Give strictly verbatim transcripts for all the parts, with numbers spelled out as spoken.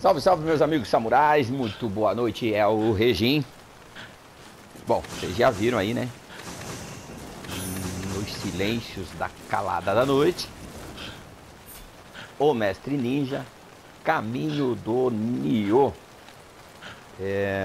Salve, salve, meus amigos samurais, muito boa noite, é o Regim. Bom, vocês já viram aí, né? Nos silêncios da calada da noite, o Mestre Ninja, Caminho do Nioh. É...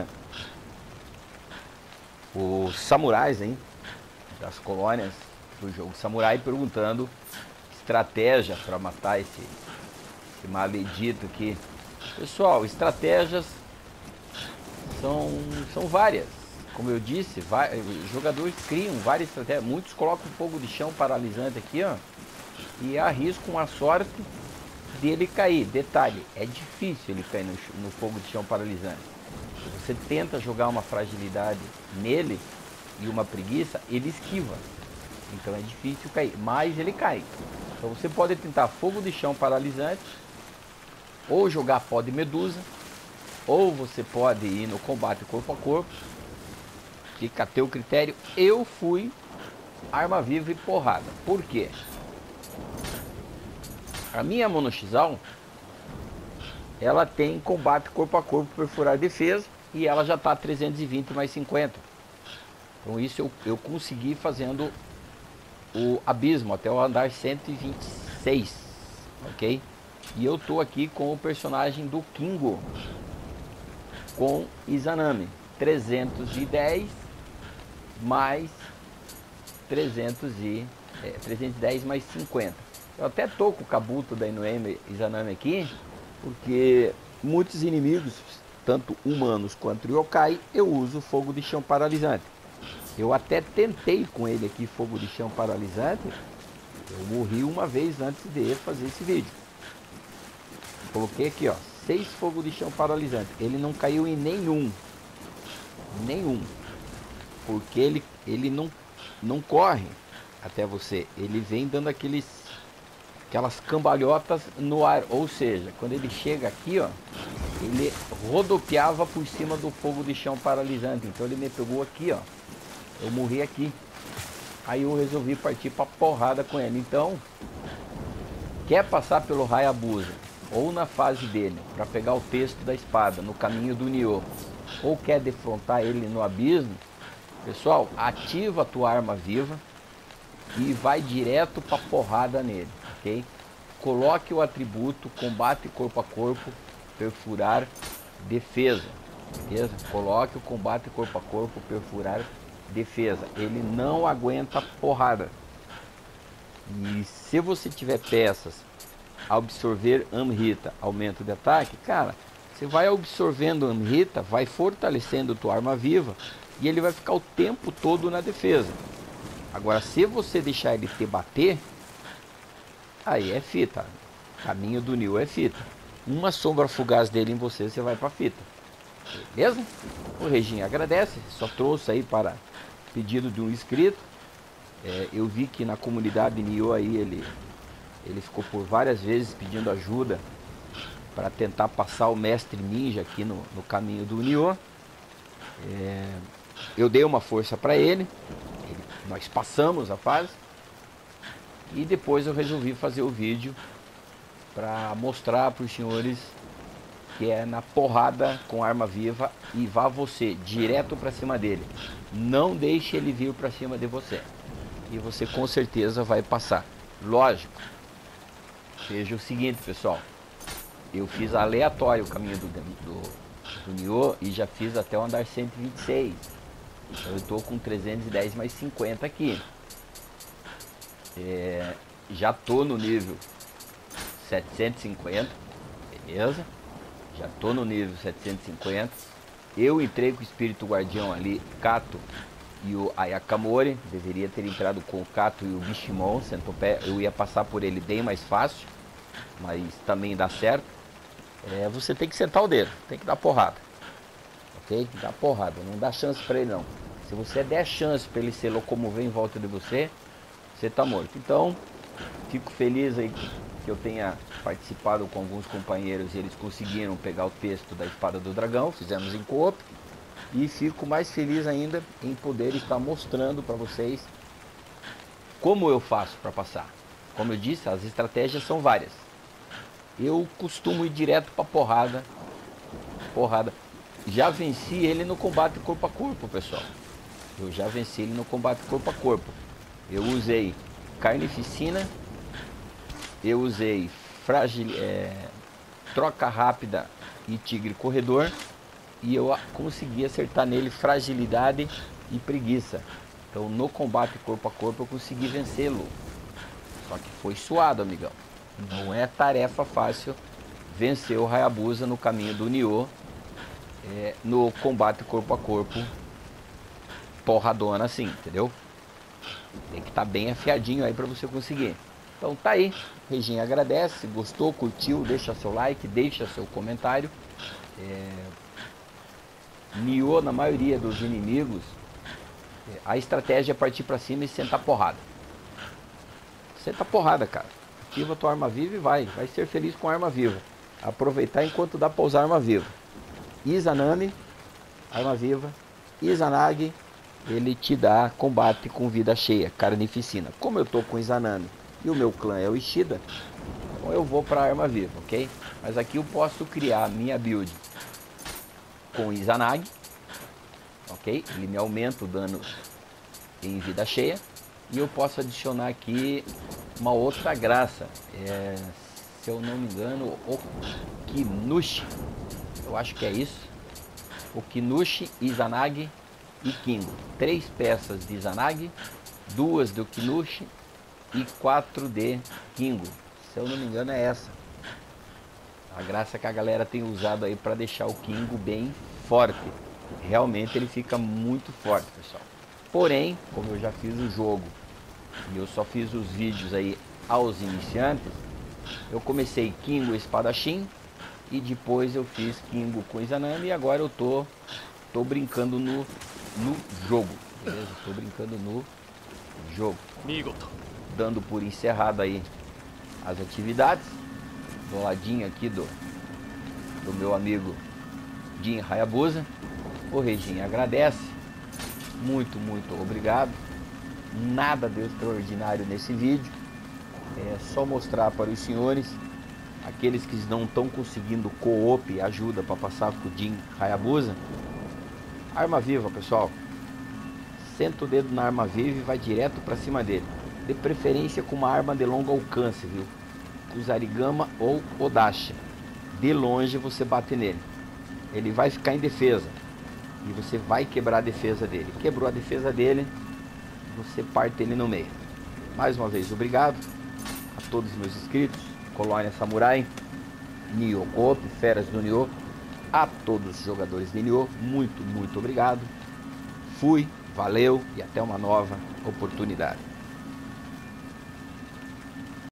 Os samurais, hein? Das colônias do jogo Samurai perguntando estratégia para matar esse, esse maledito aqui. Pessoal, estratégias são, são várias. Como eu disse, vai, os jogadores criam várias estratégias. Muitos colocam fogo de chão paralisante aqui, ó, e arriscam a sorte dele cair. Detalhe, é difícil ele cair no, no fogo de chão paralisante. Se você tenta jogar uma fragilidade nele e uma preguiça, ele esquiva. Então é difícil cair, mas ele cai. Então você pode tentar fogo de chão paralisante, ou jogar pó de medusa, ou você pode ir no combate corpo a corpo. Fica a teu critério. Eu fui arma viva e porrada. Por quê? A minha monoxizal, ela tem combate corpo a corpo, perfurar defesa, e ela já está trezentos e vinte mais cinquenta. Então isso eu, eu consegui fazendo o abismo até o andar cento e vinte e seis, ok? E eu tô aqui com o personagem do Kingo, com Izanami, trezentos e dez mais trezentos e, é, trezentos e dez mais cinquenta. Eu até tô com o Kabuto da Inoue Izanami aqui, porque muitos inimigos, tanto humanos quanto yokai, eu uso fogo de chão paralisante. Eu até tentei com ele aqui fogo de chão paralisante, eu morri uma vez antes de fazer esse vídeo. Coloquei aqui, ó, seis fogos de chão paralisante. Ele não caiu em nenhum. Nenhum. Porque ele, ele não, não corre até você. Ele vem dando aqueles, aquelas cambalhotas no ar. Ou seja, quando ele chega aqui, ó, ele rodopiava por cima do fogo de chão paralisante. Então ele me pegou aqui, ó. Eu morri aqui. Aí eu resolvi partir pra porrada com ele. Então, quer passar pelo Hayabusa ou na fase dele, para pegar o texto da espada no caminho do Nioh, ou quer defrontar ele no abismo, pessoal, ativa a tua arma viva e vai direto para porrada nele, ok? Coloque o atributo combate corpo a corpo, perfurar defesa, beleza? Coloque o combate corpo a corpo, perfurar defesa. Ele não aguenta porrada. E se você tiver peças absorver Amrita, aumento de ataque, cara, você vai absorvendo Amrita, vai fortalecendo tua arma viva e ele vai ficar o tempo todo na defesa. Agora, se você deixar ele te bater, aí é fita. Caminho do Nioh é fita. Uma sombra fugaz dele em você, você vai pra fita. Beleza? O Reginho agradece, só trouxe aí para pedido de um inscrito. É, eu vi que na comunidade Nioh aí ele Ele ficou por várias vezes pedindo ajuda para tentar passar o Mestre Ninja aqui no, no caminho do Nioh. É, eu dei uma força para ele, ele, nós passamos a fase. E depois eu resolvi fazer o vídeo para mostrar para os senhores que é na porrada com arma viva e vá você direto para cima dele. Não deixe ele vir para cima de você. E você com certeza vai passar. Lógico. Veja o seguinte, pessoal, eu fiz aleatório o caminho do, do, do Nioh e já fiz até o andar cento e vinte e seis. Então eu estou com trezentos e dez mais cinquenta aqui. É, já estou no nível setecentos e cinquenta, beleza? Já estou no nível setecentos e cinquenta. Eu entrei com o Espírito Guardião ali, Kato e o Ayakamori. Deveria ter entrado com o Kato e o Bishimon, Centopé. Eu ia passar por ele bem mais fácil, mas também dá certo. É, você tem que sentar o dedo, tem que dar porrada, ok? Dá porrada, não dá chance para ele não. Se você der chance para ele se locomover em volta de você, você tá morto. Então, fico feliz aí que eu tenha participado com alguns companheiros e eles conseguiram pegar o texto da Espada do Dragão, fizemos em co-op. E fico mais feliz ainda em poder estar mostrando para vocês como eu faço para passar. Como eu disse, as estratégias são várias. Eu costumo ir direto para porrada porrada. Já venci ele no combate corpo a corpo, pessoal. Eu já venci ele no combate corpo a corpo. Eu usei carnificina, eu usei fragil, é, troca rápida e tigre corredor, e eu consegui acertar nele fragilidade e preguiça. Então no combate corpo a corpo eu consegui vencê-lo. Só que foi suado, amigão. Não é tarefa fácil vencer o Hayabusa no caminho do Nioh, é, no combate corpo a corpo porradona assim, entendeu? Tem que estar tá bem afiadinho aí para você conseguir. Então tá aí, Reginha agradece, gostou, curtiu, deixa seu like, deixa seu comentário. É... Nioh, na maioria dos inimigos, a estratégia é partir para cima e sentar porrada. Senta porrada, cara. Ativa tua arma viva e vai. Vai ser feliz com a arma viva. Aproveitar enquanto dá para usar a arma viva. Izanami, arma viva. Izanagi, ele te dá combate com vida cheia, carnificina. Como eu tô com Izanami e o meu clã é o Ishida, então eu vou para arma viva, ok? Mas aqui eu posso criar minha build com Izanagi, ok? Ele me aumenta o dano em vida cheia. E eu posso adicionar aqui uma outra graça, é, se eu não me engano, o Kinushi, eu acho que é isso, o Kinushi, Izanagi e Kingo. Três peças de Izanagi, duas do Kinushi e quatro de Kingo. Se eu não me engano é essa. A graça que a galera tem usado aí para deixar o Kingo bem forte. Realmente ele fica muito forte, pessoal. Porém, como eu já fiz o jogo e eu só fiz os vídeos aí aos iniciantes, eu comecei Kingo espadachim e depois eu fiz Kingo com Izanami e agora eu tô, tô brincando no, no jogo, beleza? Tô brincando no jogo. Dando por encerrado aí as atividades. Do ladinho aqui do, do meu amigo Jin Hayabusa. O Reginho agradece. Muito, muito obrigado. Nada de extraordinário nesse vídeo. É só mostrar para os senhores, aqueles que não estão conseguindo co-op ajuda para passar com o Jin Hayabusa. Arma viva, pessoal. Senta o dedo na arma viva e vai direto para cima dele. De preferência com uma arma de longo alcance, viu? Kusarigama ou Odachi. De longe você bate nele. Ele vai ficar em defesa. E você vai quebrar a defesa dele. Quebrou a defesa dele, você parte ele no meio. Mais uma vez, obrigado a todos os meus inscritos, Colônia Samurai, Nioh Coop, Feras do Nioh. A todos os jogadores de Nioh, muito, muito obrigado. Fui, valeu e até uma nova oportunidade.